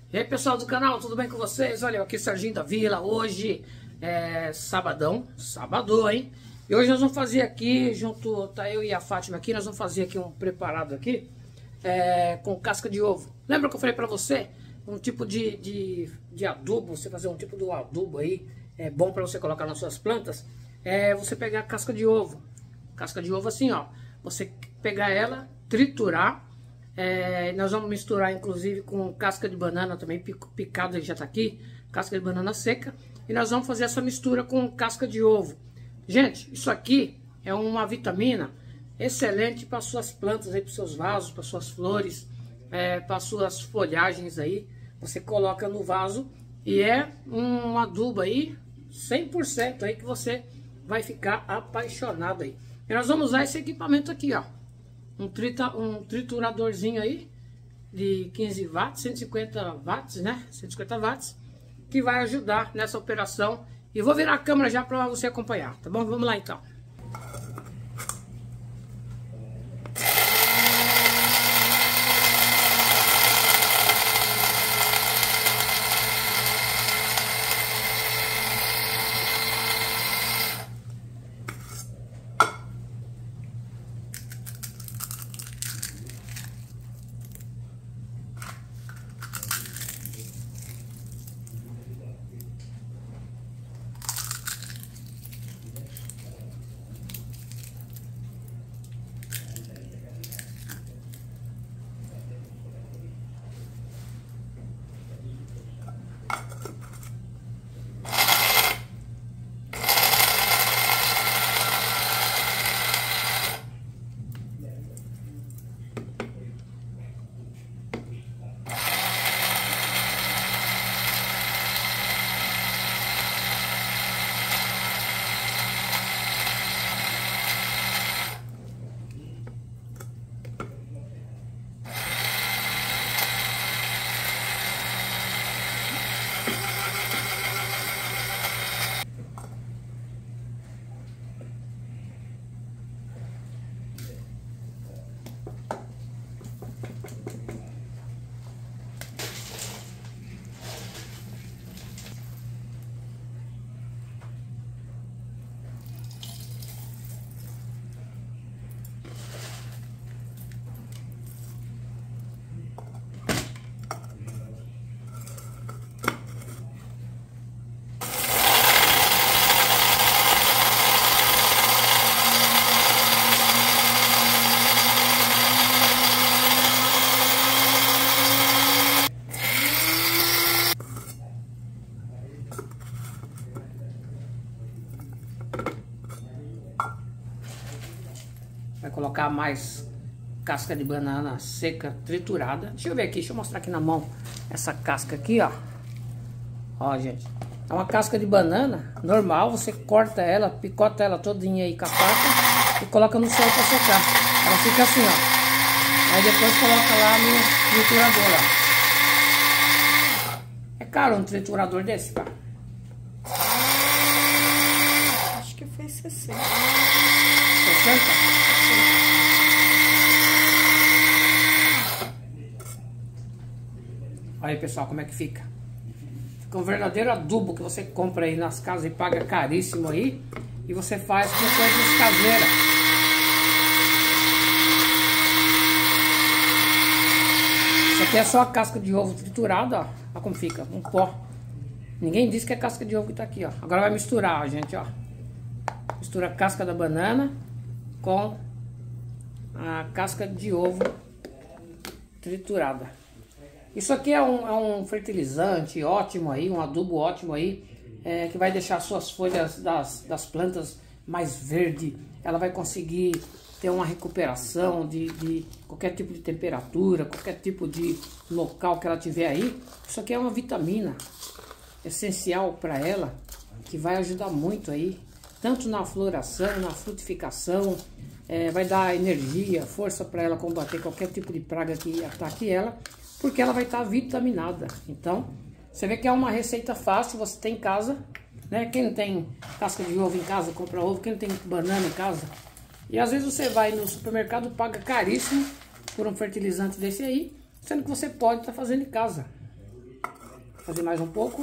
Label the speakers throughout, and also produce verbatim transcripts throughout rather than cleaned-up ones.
Speaker 1: E aí, pessoal do canal, tudo bem com vocês? Olha, aqui Serginho da Vila. Hoje é sabadão, sabadão, hein? E hoje nós vamos fazer aqui, junto, tá eu e a Fátima aqui, nós vamos fazer aqui um preparado aqui é, com casca de ovo. Lembra que eu falei pra você? Um tipo de, de, de adubo, você fazer um tipo de adubo aí, é bom pra você colocar nas suas plantas, é você pegar a casca de ovo. Casca de ovo assim, ó, você pegar ela, triturar. É, nós vamos misturar inclusive com casca de banana também, picada já tá aqui, casca de banana seca. E nós vamos fazer essa mistura com casca de ovo. Gente, isso aqui é uma vitamina excelente para suas plantas, para seus vasos, para suas flores, é, para suas folhagens aí. Você coloca no vaso e é um adubo aí, cem por cento aí que você vai ficar apaixonado aí. E nós vamos usar esse equipamento aqui, ó. Um, trita, um trituradorzinho aí de quinze watts, cento e cinquenta watts, né? cento e cinquenta watts, que vai ajudar nessa operação. E vou virar a câmera já para você acompanhar, tá bom? Vamos lá então. Vai colocar mais casca de banana seca triturada. Deixa eu ver aqui, deixa eu mostrar aqui na mão essa casca aqui, ó. Ó, gente, é uma casca de banana normal. Você corta ela, picota ela todinha aí com a faca e coloca no sol para secar. Ela fica assim, ó. Aí depois coloca lá no triturador, ó. É caro um triturador desse, cara?
Speaker 2: Acho que foi sessenta.
Speaker 1: sessenta? Olha aí, pessoal, como é que fica. Fica um verdadeiro adubo que você compra aí nas casas e paga caríssimo aí. E você faz com coisas caseiras. Isso aqui é só a casca de ovo triturada, ó. Olha como fica, um pó. Ninguém disse que é casca de ovo que tá aqui, ó. Agora vai misturar, ó, gente, ó. Mistura a casca da banana com a casca de ovo triturada. Isso aqui é um, é um fertilizante ótimo aí, um adubo ótimo aí, é, que vai deixar suas folhas das, das plantas mais verde. Ela vai conseguir ter uma recuperação de, de qualquer tipo de temperatura, qualquer tipo de local que ela tiver aí. Isso aqui é uma vitamina essencial para ela, que vai ajudar muito aí, tanto na floração, na frutificação, é, vai dar energia, força para ela combater qualquer tipo de praga que ataque ela, porque ela vai estar vitaminada. Então, você vê que é uma receita fácil, você tem em casa, né? Quem não tem casca de ovo em casa, compra ovo. Quem não tem banana em casa. E às vezes você vai no supermercado, paga caríssimo por um fertilizante desse aí, sendo que você pode estar fazendo em casa. fazer mais um pouco.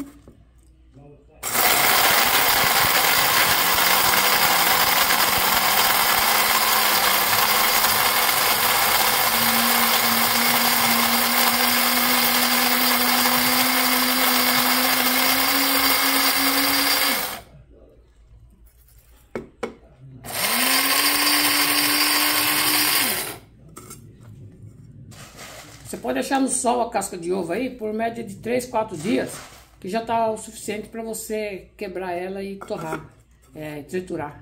Speaker 1: Você pode deixar no sol a casca de ovo aí por média de três, quatro dias, que já está o suficiente para você quebrar ela e torrar, é, triturar.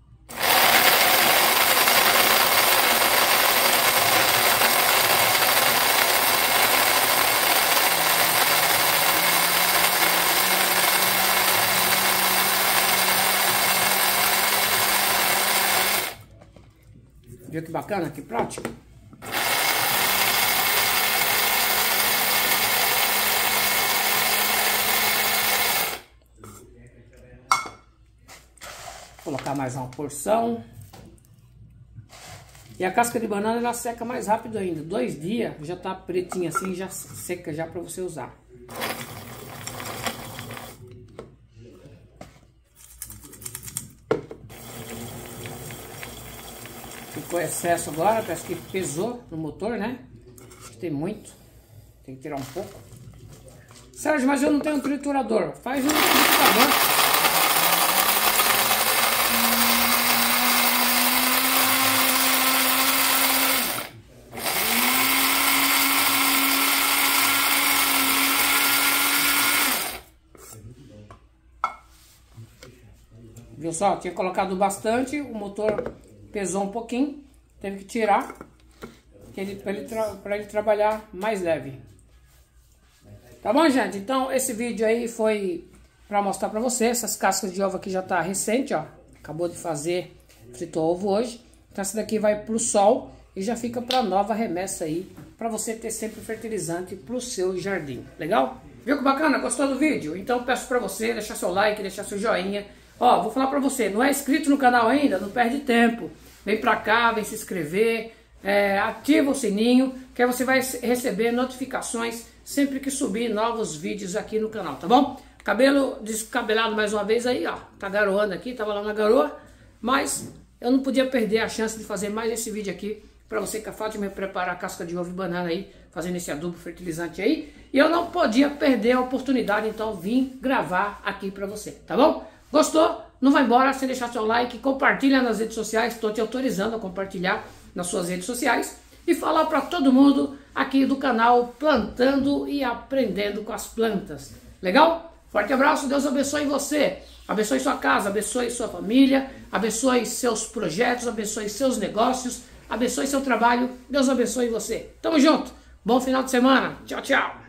Speaker 1: Viu que bacana, que prático? Colocar mais uma porção. E a casca de banana ela seca mais rápido ainda. Dois dias já tá pretinha assim, já seca já para você usar. Ficou excesso agora, parece que pesou no motor, né? Acho que tem muito. Tem que tirar um pouco. Sérgio, mas eu não tenho um triturador. Faz um triturador. Viu só? Tinha colocado bastante, o motor pesou um pouquinho, teve que tirar para ele, ele, ele trabalhar mais leve. Tá bom, gente? Então esse vídeo aí foi para mostrar para você. Essas cascas de ovo aqui já tá recente, ó. Acabou de fazer, fritou ovo hoje. Então essa daqui vai pro sol e já fica para nova remessa aí, para você ter sempre fertilizante pro seu jardim. Legal? Viu que bacana? Gostou do vídeo? Então peço para você deixar seu like, deixar seu joinha. Ó, vou falar pra você, não é inscrito no canal ainda? Não perde tempo. Vem pra cá, vem se inscrever, é, ativa o sininho, que aí você vai receber notificações sempre que subir novos vídeos aqui no canal, tá bom? Cabelo descabelado mais uma vez aí, ó, tá garoando aqui, tava lá na garoa, mas eu não podia perder a chance de fazer mais esse vídeo aqui pra você que a Fátima preparar a casca de ovo e banana aí, fazendo esse adubo fertilizante aí, e eu não podia perder a oportunidade, então vim gravar aqui pra você, tá bom? Gostou? Não vai embora sem deixar seu like, compartilha nas redes sociais, estou te autorizando a compartilhar nas suas redes sociais e falar para todo mundo aqui do canal Plantando e Aprendendo com as Plantas. Legal? Forte abraço, Deus abençoe você, abençoe sua casa, abençoe sua família, abençoe seus projetos, abençoe seus negócios, abençoe seu trabalho, Deus abençoe você. Tamo junto, bom final de semana, tchau, tchau.